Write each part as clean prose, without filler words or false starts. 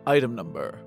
Item Number: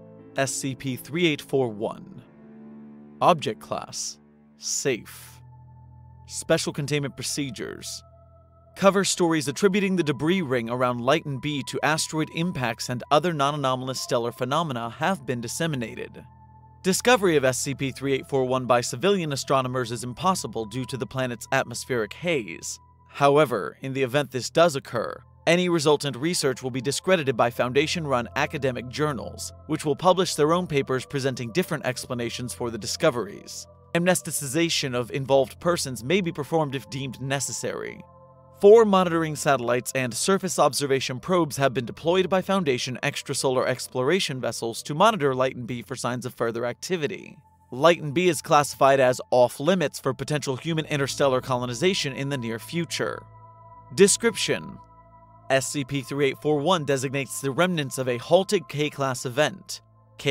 SCP-3841. Object Class: Safe. Special Containment Procedures: Cover stories attributing the debris ring around Lighton B to asteroid impacts and other non-anomalous stellar phenomena have been disseminated. Discovery of SCP-3841 by civilian astronomers is impossible due to the planet's atmospheric haze. However, in the event this does occur, any resultant research will be discredited by Foundation-run academic journals, which will publish their own papers presenting different explanations for the discoveries. Amnesticization of involved persons may be performed if deemed necessary. 4 monitoring satellites and surface observation probes have been deployed by Foundation extrasolar exploration vessels to monitor Lighton B for signs of further activity. Lighton B is classified as off-limits for potential human interstellar colonization in the near future. Description: SCP-3841 designates the remnants of a halted K-class event,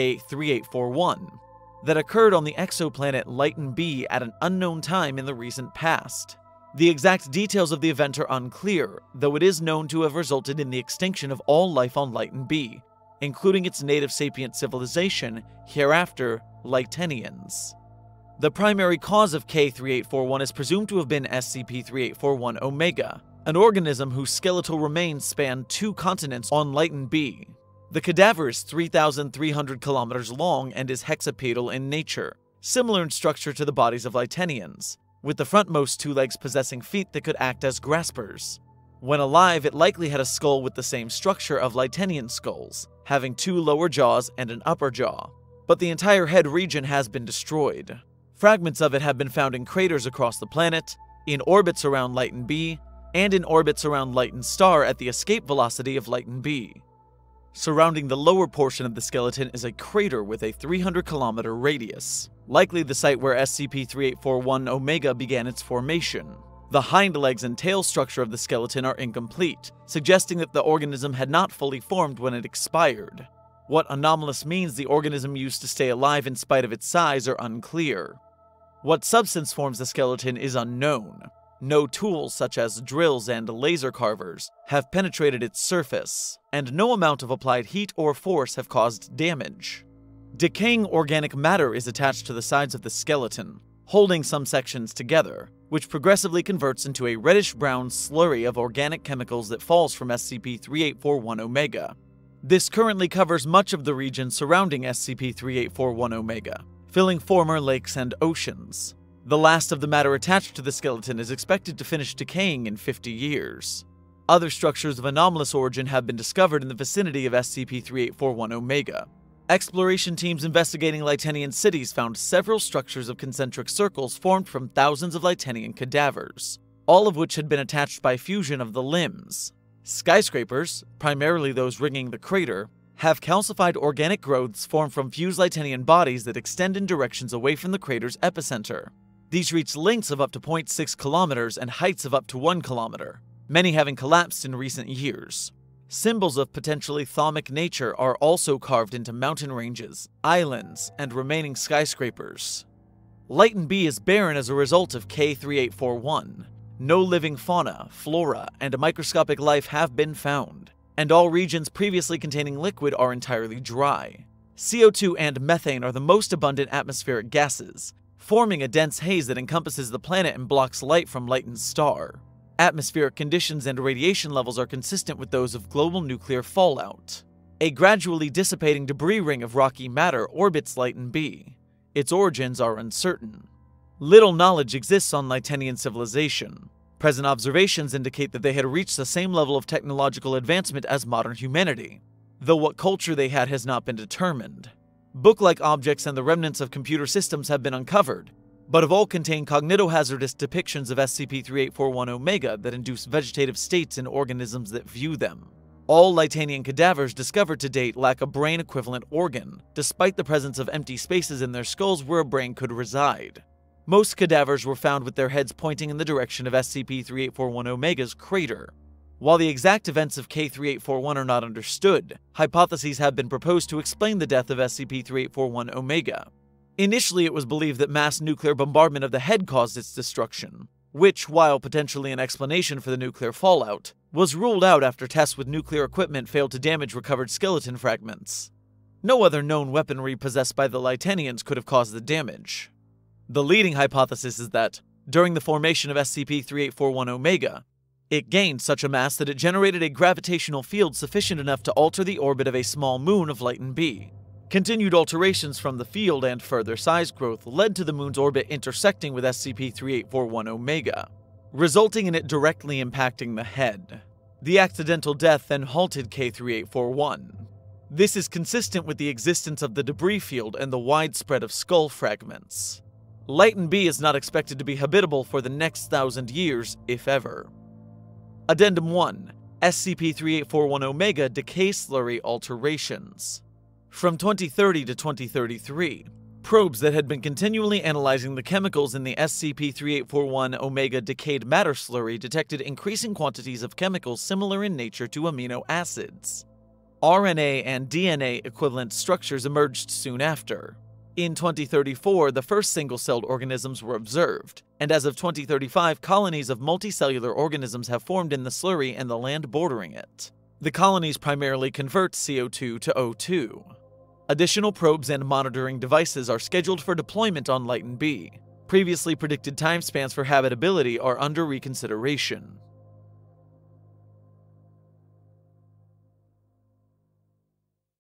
K-3841, that occurred on the exoplanet Lighton B at an unknown time in the recent past. The exact details of the event are unclear, though it is known to have resulted in the extinction of all life on Lighton B, including its native sapient civilization, hereafter Lightenians. The primary cause of K-3841 is presumed to have been SCP-3841 Omega, an organism whose skeletal remains span 2 continents on Lighton B. The cadaver is 3,300 kilometers long and is hexapedal in nature, similar in structure to the bodies of Lightenians, with the frontmost 2 legs possessing feet that could act as graspers. When alive, it likely had a skull with the same structure of Lightenian skulls, having 2 lower jaws and an upper jaw, but the entire head region has been destroyed. Fragments of it have been found in craters across the planet, in orbits around Lighton B, and in orbits around Lighton Star at the escape velocity of Lighton B. Surrounding the lower portion of the skeleton is a crater with a 300-kilometer radius, likely the site where SCP-3841 Omega began its formation. The hind legs and tail structure of the skeleton are incomplete, suggesting that the organism had not fully formed when it expired. What anomalous means the organism used to stay alive in spite of its size are unclear. What substance forms the skeleton is unknown. No tools such as drills and laser carvers have penetrated its surface, and no amount of applied heat or force have caused damage. Decaying organic matter is attached to the sides of the skeleton, holding some sections together, which progressively converts into a reddish-brown slurry of organic chemicals that falls from SCP-3841 Omega. This currently covers much of the region surrounding SCP-3841 Omega, filling former lakes and oceans. The last of the matter attached to the skeleton is expected to finish decaying in 50 years. Other structures of anomalous origin have been discovered in the vicinity of SCP-3841 Omega. Exploration teams investigating Lightenian cities found several structures of concentric circles formed from thousands of Lightenian cadavers, all of which had been attached by fusion of the limbs. Skyscrapers, primarily those ringing the crater, have calcified organic growths formed from fused Lightenian bodies that extend in directions away from the crater's epicenter. These reach lengths of up to 0.6 kilometers and heights of up to 1 kilometer, many having collapsed in recent years. Symbols of potentially thaumic nature are also carved into mountain ranges, islands, and remaining skyscrapers. Lighton B is barren as a result of K-3841. No living fauna, flora, and microscopic life have been found, and all regions previously containing liquid are entirely dry. CO2 and methane are the most abundant atmospheric gases, forming a dense haze that encompasses the planet and blocks light from Lighton's star. Atmospheric conditions and radiation levels are consistent with those of global nuclear fallout. A gradually dissipating debris ring of rocky matter orbits Lighton B. Its origins are uncertain. Little knowledge exists on Lightenian civilization. Present observations indicate that they had reached the same level of technological advancement as modern humanity, though what culture they had has not been determined. Book-like objects and the remnants of computer systems have been uncovered, but have all contained cognitohazardous depictions of SCP-3841 Omega that induce vegetative states in organisms that view them. All Lightenian cadavers discovered to date lack a brain-equivalent organ, despite the presence of empty spaces in their skulls where a brain could reside. Most cadavers were found with their heads pointing in the direction of SCP-3841 Omega's crater. While the exact events of K-3841 are not understood, hypotheses have been proposed to explain the death of SCP-3841 Omega. Initially, it was believed that mass nuclear bombardment of the head caused its destruction, which, while potentially an explanation for the nuclear fallout, was ruled out after tests with nuclear equipment failed to damage recovered skeleton fragments. No other known weaponry possessed by the Lytanians could have caused the damage. The leading hypothesis is that, during the formation of SCP-3841 Omega, it gained such a mass that it generated a gravitational field sufficient enough to alter the orbit of a small moon of Lyton B. Continued alterations from the field and further size growth led to the moon's orbit intersecting with SCP-3841 Omega, resulting in it directly impacting the head. The accidental death then halted K-3841. This is consistent with the existence of the debris field and the widespread of skull fragments. Lyton B is not expected to be habitable for the next 1,000 years, if ever. Addendum 1. SCP-3841 Omega Decay Slurry Alterations. From 2030 to 2033, probes that had been continually analyzing the chemicals in the SCP-3841 Omega Decayed Matter Slurry detected increasing quantities of chemicals similar in nature to amino acids. RNA and DNA equivalent structures emerged soon after. In 2034, the first single-celled organisms were observed, and as of 2035, colonies of multicellular organisms have formed in the slurry and the land bordering it. The colonies primarily convert CO2 to O2. Additional probes and monitoring devices are scheduled for deployment on Lyton B. Previously predicted timespans for habitability are under reconsideration.